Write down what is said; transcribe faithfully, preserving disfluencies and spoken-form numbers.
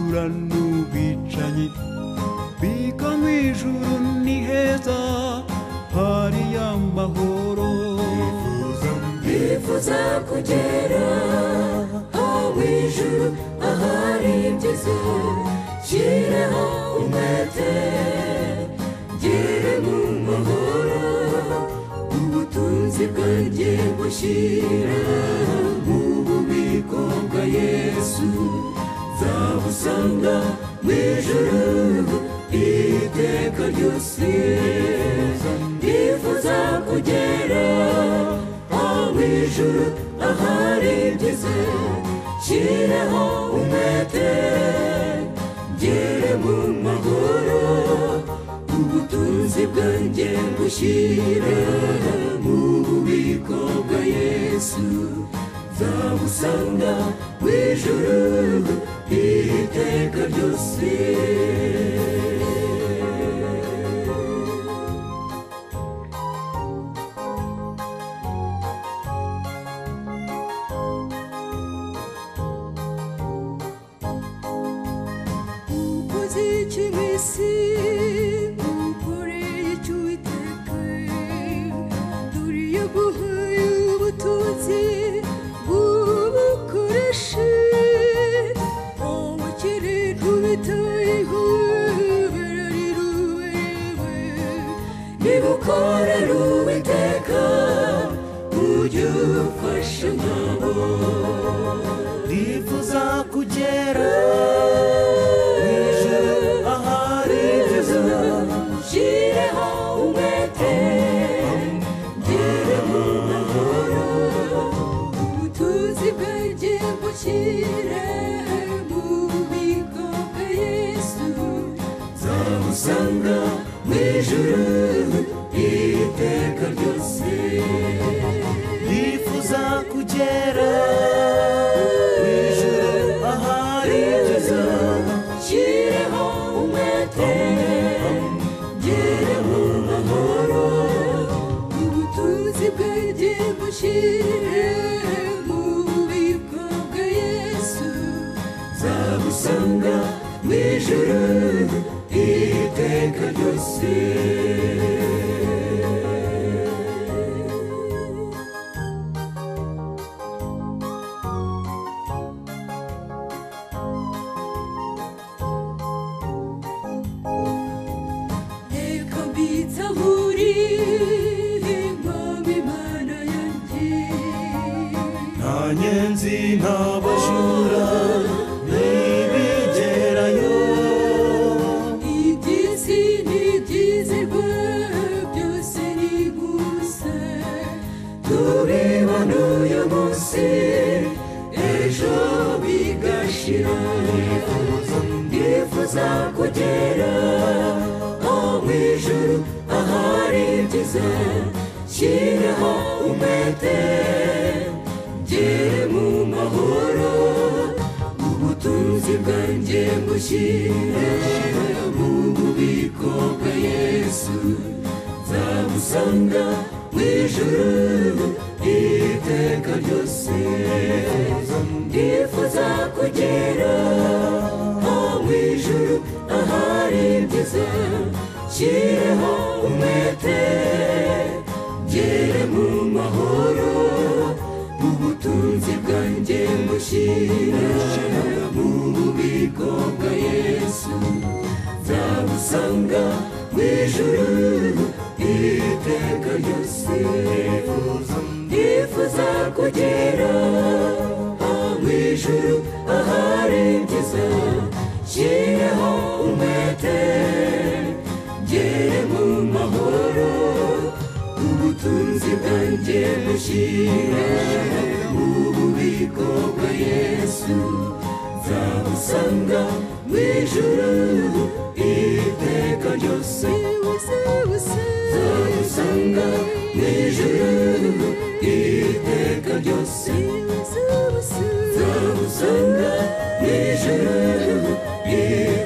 ubujura n'ubwicanyi biga mu ijuru ni heza hari amahoro bifuza kugera aho mu ijuru ahari ibyiza shyireho umwete gere mu mahoro ubutunzi bwanjye bushyira mu bubiko bwa Yesu nzabusanga mu ijuru iteka ryose ndifuza kugera aho mu ijuru ahari ibyiza shyireho umwete gere mu mahoro ubutunzi bwanjye bushyire mu bubiko bwa Yesu nzabusanga mu ijuru iteka ryose kimisi ukoreye cy'Uwiteka duriye guhaye ubutunzi bubukoreshe umukire ntubitayeho barariruwerewe nibukorera Uwiteka ujye ufasha nkabo ndifuza kugera shyireho umwete gere mu mahoro ubutunzi bwanjye bushyire mu bubiko bwa Yesu nzabusanga mu ijuru iteka ryose ndifuza kugera mu ijuru ahari ibyiza shyireho umwete gere mu mahoro ubutunzi bwanjye bushyire mu bubiko bwa Yesu nzabusanga mu ijuru iteka ryose nyenzi ntabajura nibigerayo iby'isi n'ibyizerwa byose ni gusa tubibona uyu munsi ejo bigashira ndifuza kugera aho mu ijuru ahari ibyiza shyireho umwete gere mu mahoro ubutunzi bwanjye bushyire mu bubiko bwa Yesu nzabusanga mu ijuru iteka ryose ndifuza kugera aho mu ijuru ahari ibyiza shyireho umwete gere mu mahoro ubutunzi bwanjye bushyire mu bubiko bwa Yesu nzabusanga mu ijuru iteka ryose ndifuza kugera aho mu ijuru ahari ibyiza shyireho umwete gere mu mahoro ubutunzi bwanjye bushyire mu bubiko bwa Yesu nzabusanga mu ijuru iteka ryose nzabusanga mu ijuru iteka ryose nzabusanga mu ijuru